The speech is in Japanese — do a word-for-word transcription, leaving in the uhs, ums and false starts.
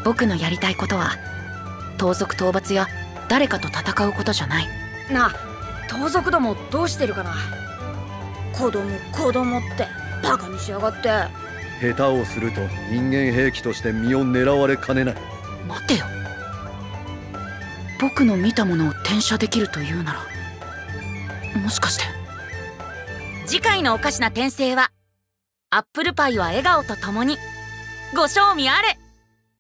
僕のやりたいことは盗賊討伐や誰かと戦うことじゃない。 なあ、盗賊どもどうしてるかな。子供子供ってバカにしやがって。 下手をすると人間兵器として身を狙われかねない。 待てよ、僕の見たものを転写できるというなら、もしかして。 次回のおかしな転生はアップルパイは笑顔とともに。ご賞味あれ。